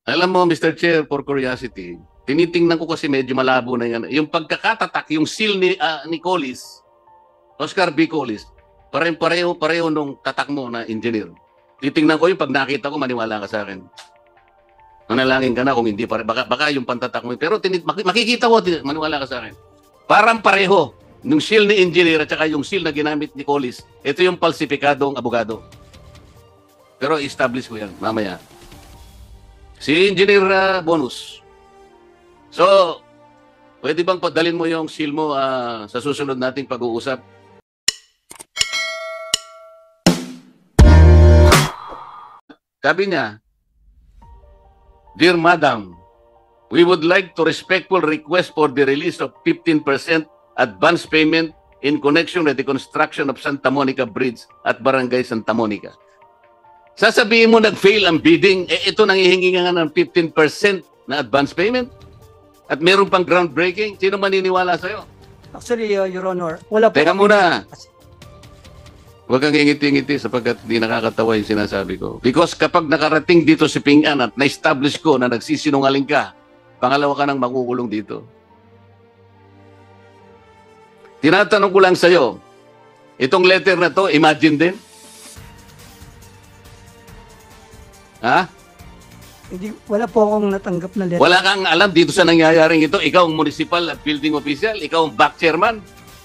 Alam mo, Mr. Chair, for curiosity, tinitingnan ko kasi medyo malabo na yan. Yung pagkakatatak, yung seal ni Collis, Oscar B. Collis, pareho nung tatak mo na engineer. Titingnan ko yung pag nakita ko, maniwala ka sa akin. Manalangin ka na kung hindi pare. Baka yung pantatak mo. Pero makikita ko, maniwala ka sa akin. Parang pareho. Nung seal ni engineer at saka yung seal na ginamit ni Collis, ito yung falsifikadong abogado. Pero establish ko yan mamaya. Si Engineer Bonus. So, pwede bang padalin mo yung seal mo sa susunod nating pag-uusap? Sabi niya, Dear Madam, we would like to respectful request for the release of 15% advance payment in connection with the construction of Santa Monica Bridge at Barangay Santa Monica. Sasabihin mo nag-fail ang bidding, ito nangihingi nga ng 15% na advance payment at meron pang groundbreaking. Sino maniniwala sa'yo? Actually, Your Honor, wala po. Teka muna. Huwag kang ngiti-ngiti sapagkat di nakakatawa yung sinasabi ko. Because kapag nakarating dito si Ping An at na-establish ko na nagsisinungaling ka, pangalawa ka nang makukulong dito. Tinatanong ko lang sa'yo, itong letter na to, imagine din? Ha? Hindi, wala po akong natanggap na letter. Wala kang alam dito sa nangyayaring ito. Ikaw ang municipal at building official. Ikaw ang back chairman.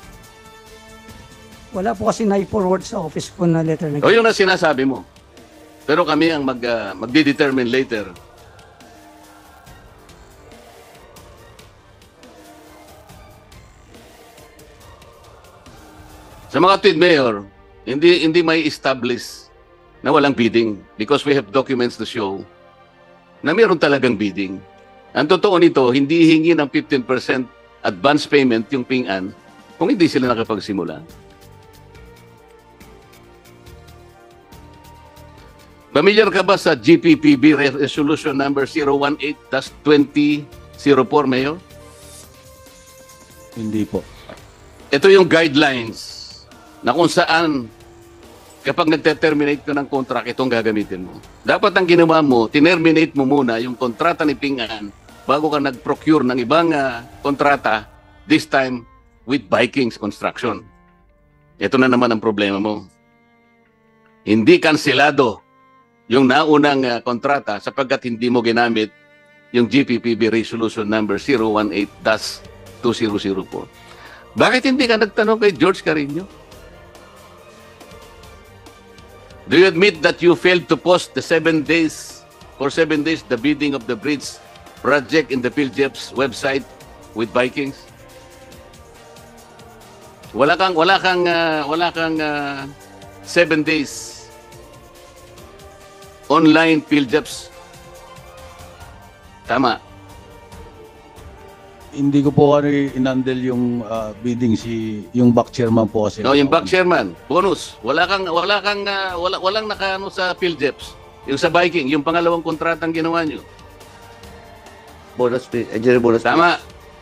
Wala po kasi na-forward sa office ko na letter na. O yun ang sinasabi mo. Pero kami ang magdi-determine later. Sa mga tweet mayor, hindi may establish na walang bidding because we have documents to show na mayroon talagang bidding. Ang totoo nito, hindi hingi ng 15% advance payment yung Ping An kung hindi sila nakapagsimula. Familiar ka ba sa GPPB Resolution number 018-2004, Mayor? Hindi po. Ito yung guidelines na kung saan kapag nagte-terminate ka ng contract, itong gagamitin mo. Dapat ang ginawa mo, tinerminate mo muna yung kontrata ni Ping An bago ka nag-procure ng ibang kontrata, this time with Vikings Construction. Ito na naman ang problema mo. Hindi kanselado yung naunang kontrata sapagkat hindi mo ginamit yung GPPB Resolution number 018-2004. Bakit hindi ka nagtanong kay George Carino? Do you admit that you failed to post the 7 days the bidding of the bridge project in the PhilJeps website with Vikings? Wala kang 7 days online PhilJeps. Tama. Hindi ko po inandel yung bidding yung back chairman po kasi. No, yung back chairman, Bonus. Walang nakaano sa PhilJeps. Yung sa Viking, yung pangalawang kontratang ginawa nyo. Bonus, engineer bonus. Tama.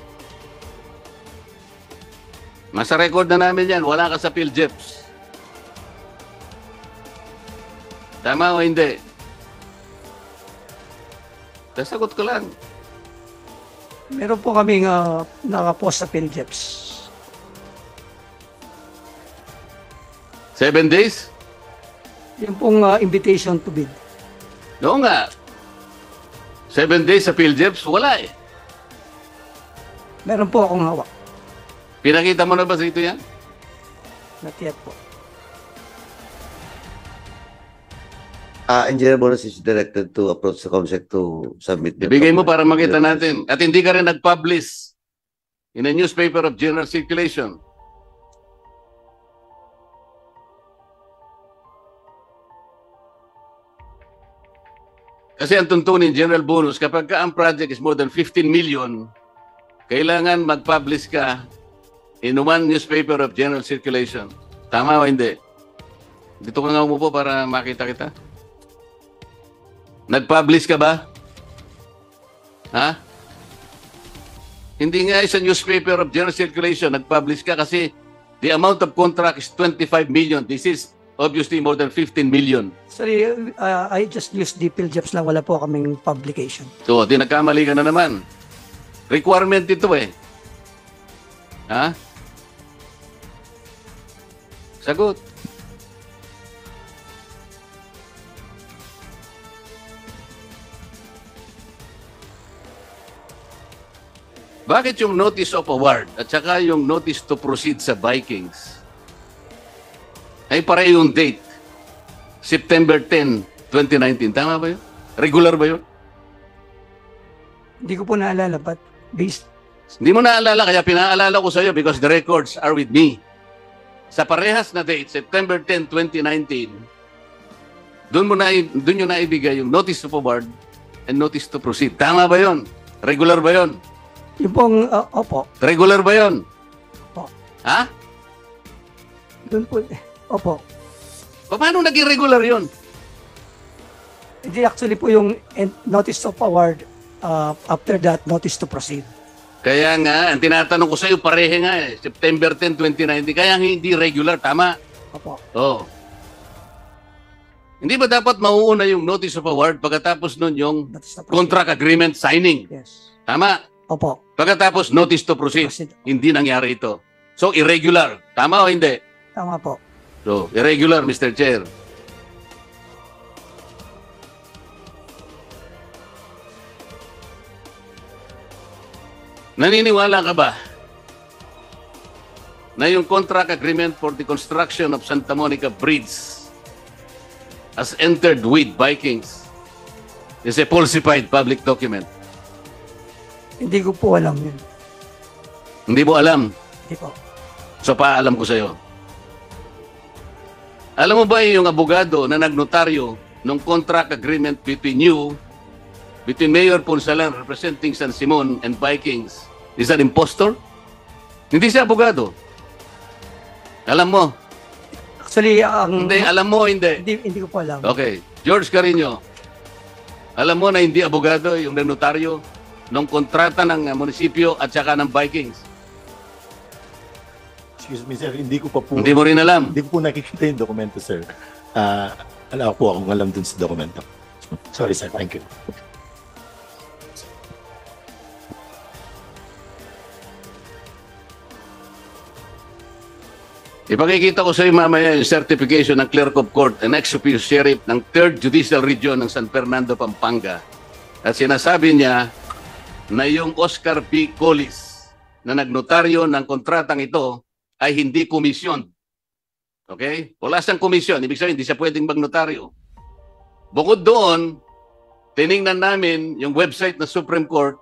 Masa record na namin yan, wala ka sa PhilJeps. Tama o hindi? Sasagot ko lang. Meron po kaming nakapost sa PhilJeps. 7 days? Yung pong invitation to bid. Oo nga. 7 days sa PhilJeps, wala eh. Meron po akong hawak. Pinakita mo na ba sa ito yan? Not yet po. Engineer bonus is directed to approach the COMSEC to submit. Ibigay mo para makita natin. At hindi ka rin nag-publish in a newspaper of general circulation. Kasi ang tuntunin, General Bonus, kapag ang project is more than 15 million, kailangan mag-publish ka in one newspaper of general circulation. Tama o hindi? Dito ka nga umupo para makita kita. Nag-publish ka ba? Ha? Hindi nga sa newspaper of general circulation, nag-publish ka kasi the amount of contract is 25 million. This is obviously more than 15 million. Sorry, I just used the PhilJeps lang. Wala po kaming publication. So, di nagkamali ka na naman. Requirement ito eh. Ha? Sagot. Bakit yung notice of award at saka yung notice to proceed sa Vikings ay pareho yung date? September 10, 2019. Tama ba yun? Regular ba yun? Hindi ko po naalala, but based... Hindi mo naalala, kaya pinaalala ko sa iyo because the records are with me. Sa parehas na date, September 10, 2019, doon nyo na ibigay yung notice of award and notice to proceed. Tama ba yun? Regular ba yun? Yung pong, opo. Regular ba yun? Opo. Ha? Doon po, opo. Paano naging regular yun? Hindi, actually po yung notice of award, after that, notice to proceed. Kaya nga, ang tinatanong ko sa iyo, parehe nga eh. September 10, 2019. Kaya hindi regular. Tama? Opo. Oo. Hindi ba dapat mauuna yung notice of award pagkatapos nun yung Notice to proceed. contract agreement signing? Yes. Tama? Opo. Pagkatapos notice to proceed. Proceed. Hindi nangyari ito. So, irregular. Tama o hindi? Tama po. So, irregular, Mr. Chair. Naniniwala ka ba na yung contract agreement for the construction of Santa Monica Bridge as entered with Vikings is a falsified public document? Hindi ko po alam yun. Hindi mo alam. Hindi po. So, paalam ko sa'yo. Alam mo ba yung abogado na nagnotaryo ng contract agreement between Mayor Ponsalan representing San Simon and Vikings is an impostor? Hindi siya abogado. Alam mo? Actually, ang... Hindi, alam mo, hindi. Hindi ko po alam. Okay. George Carino, alam mo na hindi abogado yung nagnotaryo ng kontrata ng munisipyo at saka ng Vikings? Excuse me, sir. Hindi ko pa po... Hindi mo rin alam. Hindi ko po nakikita yung dokumento, sir. Wala po akong alam dun sa dokumento. Sorry, sir. Thank you. Ipakikita ko sa iyo mamaya yung certification ng Clerk of Court and ex-officio sheriff ng 3rd Judicial Region ng San Fernando, Pampanga. At sinasabi niya na yung Oscar P. Collis na nagnotaryo ng kontratang ito ay hindi komisyon. Okay? Wala siyang komisyon. Ibig sabihin, hindi siya pwedeng magnotaryo. Bukod doon, tiningnan namin yung website ng Supreme Court,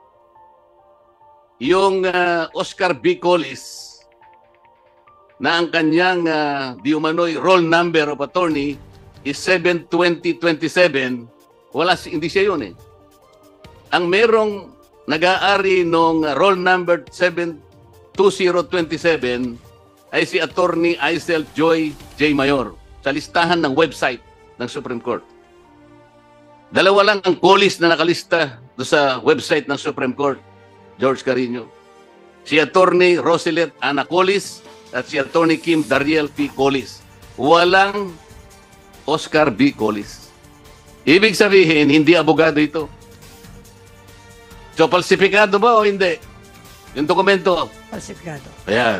yung Oscar B. Collis, na ang kanyang di umano'y roll number of attorney is 72027, hindi siya yun eh. Ang merong nag-aari nung roll number 72027 ay si Attorney Aisel Joy J. Mayor sa listahan ng website ng Supreme Court. Dalawa lang ang Collis na nakalista do sa website ng Supreme Court, George Carino. Si Attorney Roselet Ana Collis at si Attorney Kim Dariel P. Collis. Walang Oscar B. Collis. Ibig sabihin, hindi abogado ito. So, falsifikado ba o hindi? Yung dokumento. Falsifikado. Ayan.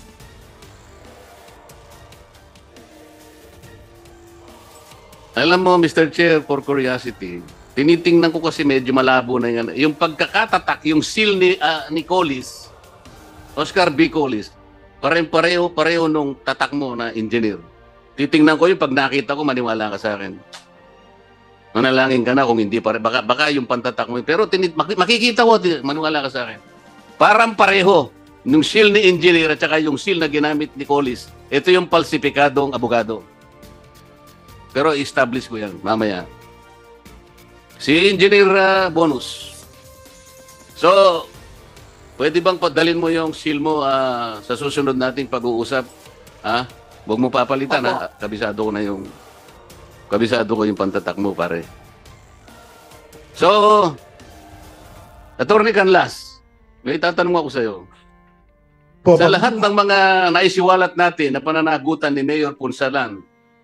Alam mo, Mr. Chair, for curiosity, tinitingnan ko kasi medyo malabo na yan. Yung pagkakatatak, yung seal ni Collis, Oscar B. Collis, pareho nung tatak mo na engineer. Titingnan ko yung pag nakita ko, maniwala ka sa akin. Manalangin ka na kung hindi pare. Baka yung pantatak mo. Pero makikita ko, maniwala ka sa akin. Parang pareho. Yung seal ni engineer at saka yung seal na ginamit ni Collis, ito yung falsifikadong abogado. Pero i-establish ko yan mamaya. Si Engineer Bonus. So, pwede bang padalin mo yung seal mo sa susunod nating pag-uusap? Huwag mo papalitan, ha? Kabisado ko yung pantatak mo, pare. So, Attorney Canlas, may tatanong ako sa iyo. Sa lahat ng mga naisiwalat natin na pananagutan ni Mayor Ponsalan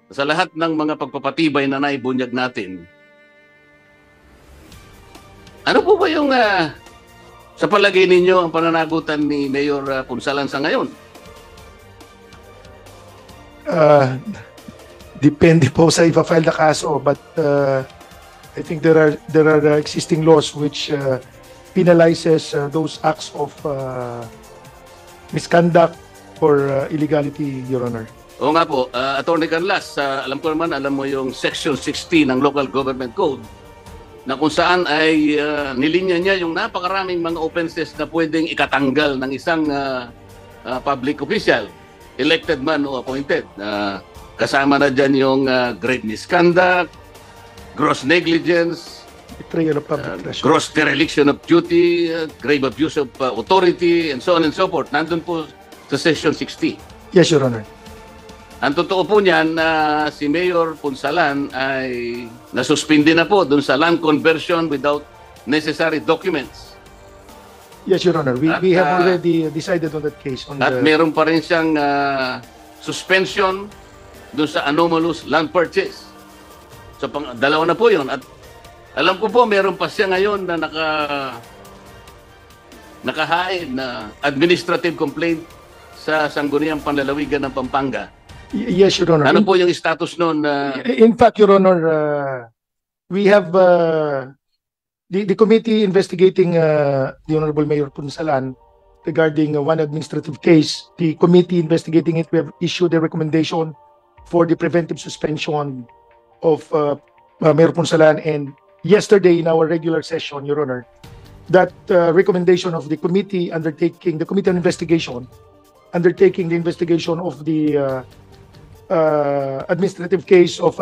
sa lahat ng mga pagpapatibay na naibunyag natin, ano po ba yung sa palagay ninyo ang pananagutan ni Mayor Punsalan sa ngayon? Depende po sa ipa-file na kaso, but I think there are existing laws which penalizes those acts of misconduct or illegality, Your Honor. Oo nga po, Attorney Carlas, alam ko naman, alam mo yung Section 16 ng Local Government Code na kung saan ay nilinya niya yung napakaraming mga offenses na pwedeng ikatanggal ng isang public official, elected man o appointed. Kasama na dyan yung grave misconduct, gross negligence, Betrayal of public trust. gross dereliction of duty, grave abuse of authority, and so on and so forth. Nandun po sa Section 60. Yes, Your Honor. Ang totoo po niyan na si Mayor Punsalan ay nasuspindi na po dun sa land conversion without necessary documents. Yes, Your Honor. We At, have already decided on that case. At meron pa rin siyang suspension dun sa anomalous land purchase. So dalawa na po yun. At alam ko po meron pa siya ngayon na nakahain na administrative complaint sa Sangguniang Panlalawigan ng Pampanga. Yes, Your Honor. Ano po yung status noon? In fact, Your Honor, we have the committee investigating the Honorable Mayor Punsalan regarding one administrative case. The committee investigating it, we have issued a recommendation for the preventive suspension of Mayor Punsalan. And yesterday in our regular session, Your Honor, that recommendation of the committee undertaking, the committee on investigation, undertaking the investigation of the administrative case of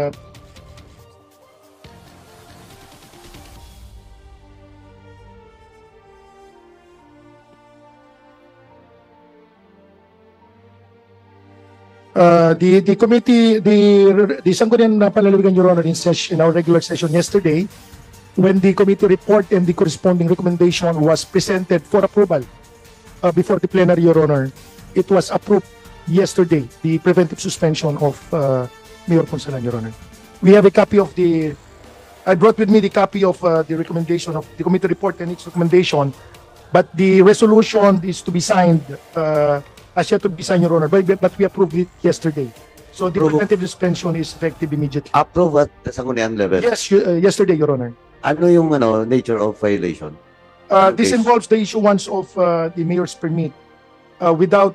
the committee, the Sangguniang Panlalawigan, Your Honor, in our regular session yesterday, when the committee report and the corresponding recommendation was presented for approval before the plenary, Your Honor, it was approved yesterday, the preventive suspension of Mayor Punsalan, Your Honor. We have a copy of I brought with me the copy of the recommendation of the committee report and its recommendation, but the resolution is to be signed, as yet to be signed, Your Honor, but we approved it yesterday. So the preventive suspension is effective immediately. Approve at Sangguniang level. Yes, yesterday, Your Honor. Ano yung nature of violation? This Okay. involves the issuance of the mayor's permit without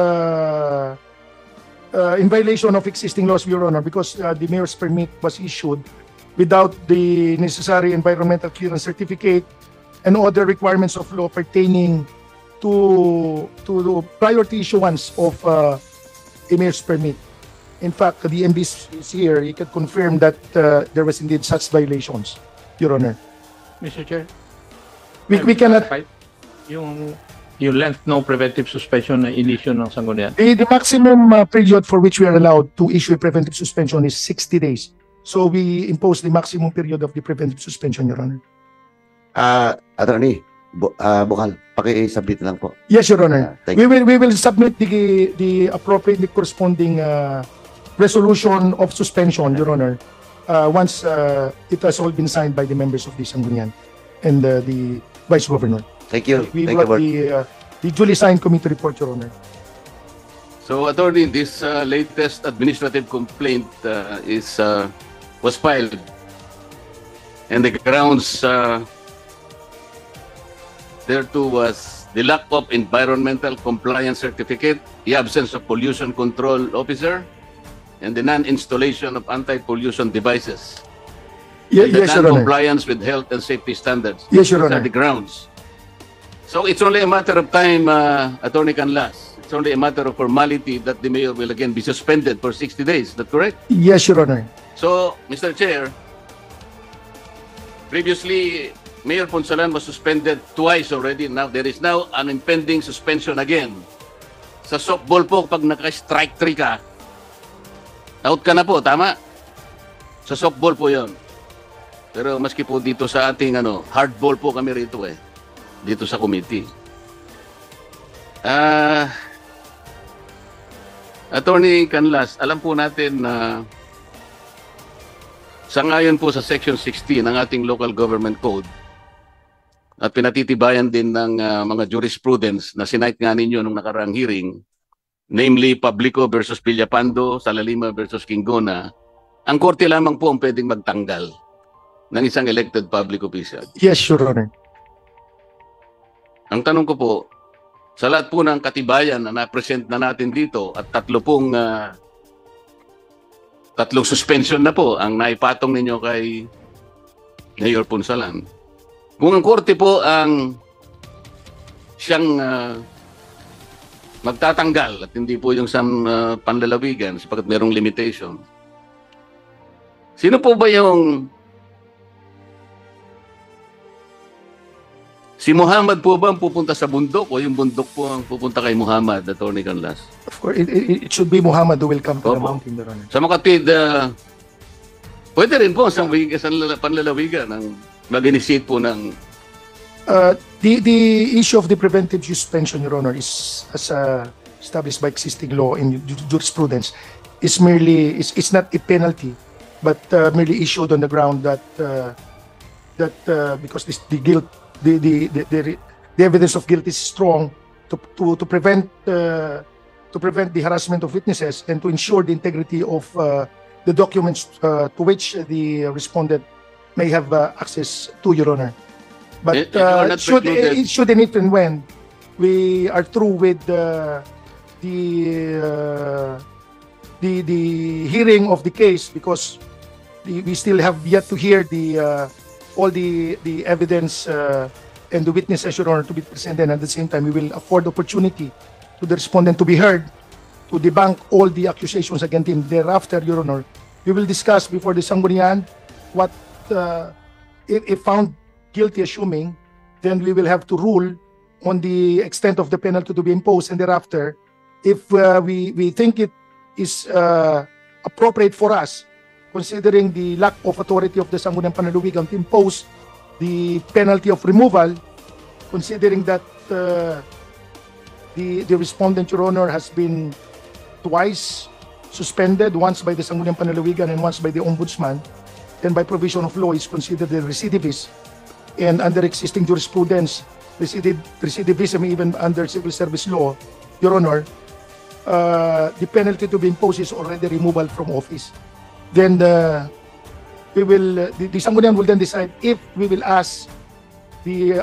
in violation of existing laws, Your Honor, because the mayor's permit was issued without the necessary environmental clearance certificate and other requirements of law pertaining to the prior to issuance of a mayor's permit. In fact, the MB is here. He can confirm that there was indeed such violations, Your Honor. Mr. Chair, We cannot. yung length no preventive suspension na in-issue ng Sangguniang. The maximum period for which we are allowed to issue a preventive suspension is 60 days. So we impose the maximum period of the preventive suspension, Your Honor. Attorney, Bukal, paki-submit lang po. Yes, Your Honor. Thank you. We will submit the appropriately corresponding resolution of suspension, Your Honor, once it has all been signed by the members of the Sangguniang and the Vice Governor. Thank you. We Thank you, brought Board. the duly signed committee report, Your Honor. So, Attorney, this latest administrative complaint was filed, and the grounds thereto was the lack of environmental compliance certificate, the absence of pollution control officer, and the non-installation of anti-pollution devices. And the Yes, Your Honor. non-compliance with health and safety standards. Yes, Your These are Honor. the grounds. So it's only a matter of time, Attorney Canlas. It's only a matter of formality that the mayor will again be suspended for 60 days. Is that correct? Yes, Your Honor. So, Mr. Chair, previously, Mayor Punsalan was suspended twice already. Now, there is now an impending suspension again. Sa softball po, pag naka-strike 3 ka, out ka na po, tama? Sa softball po yon. Pero maski po dito sa ating hardball po kami rito dito sa committee. Attorney Canlas, alam po natin na sangayon po sa Section 16 ng ating Local Government Code at pinatitibayan din ng mga jurisprudence na sinight nga ninyo nung nakaraang hearing, namely Publico versus Villapando, Salalima versus Quingona, ang korte lamang po ang pwedeng magtanggal ng isang elected public official. Yes, Your Honor. Ang tanong ko po, sa lahat po ng katibayan na na-present na natin dito at tatlong suspension na po ang naipatong ninyo kay Mayor Punsalan. Kung ang korte po ang siyang magtatanggal at hindi po yung panlalawigan sapagkat merong limitation, sino po ba yung si Muhammad po ba ang pupunta sa bundok o yung bundok po ang pupunta kay Muhammad, Attorney Canlas? Of course, it should be Muhammad who will come to the Opo. mountain, Your Honor. Sa makatid, pwede rin po sa panlalawigan ng mag-initiate po ng The issue of the preventive suspension, Your Honor, is as established by existing law in jurisprudence, is merely it's not a penalty, but merely issued on the ground that because the evidence of guilt is strong to prevent the harassment of witnesses and to ensure the integrity of the documents to which the respondent may have access to, Your Honor. But You are not precluded. it should, and if and when we are through with the hearing of the case, because we still have yet to hear all the evidence and the witnesses, Your Honor, to be presented, and at the same time we will afford opportunity to the respondent to be heard, to debunk all the accusations against him. Thereafter, Your Honor, we will discuss before the Sangguniang what if found guilty, assuming, then we will have to rule on the extent of the penalty to be imposed, and thereafter, if we think it is appropriate for us, considering the lack of authority of the Sangguniang Panlalawigan to impose the penalty of removal, considering that the respondent, Your Honor, has been twice suspended, once by the Sangguniang Panlalawigan and once by the Ombudsman, then by provision of law is considered a recidivist. And under existing jurisprudence, recidivism even under civil service law, Your Honor, the penalty to be imposed is already removal from office. Then we will the Sangguniang will then decide if we will ask the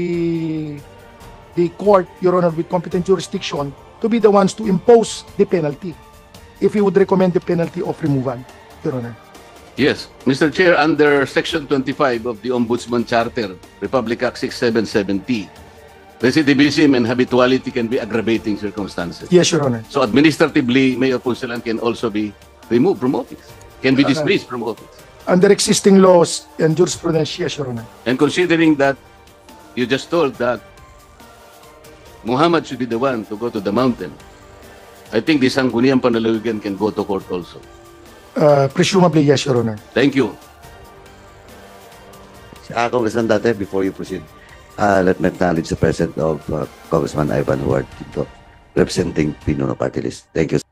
court, Your Honor, with competent jurisdiction to be the ones to impose the penalty, if we would recommend the penalty of removal, Your Honor. Yes, Mr. Chair, under Section 25 of the Ombudsman Charter, Republic Act 6770, recidivism and habituality can be aggravating circumstances. Yes, Your Honor. So administratively, Mayor Punsalan can also be removed from office, can be dismissed from office. Under existing laws and jurisprudence, yes, Your Honor. And considering that you just told that Muhammad should be the one to go to the mountain, I think the Sangguniang Panlalawigan can go to court also. Presumably, yes, Your Honor. Thank you. Congressman Date, before you proceed, let me acknowledge the presence of Congressman Ivan Ward, representing Pinuno Party List. Thank you.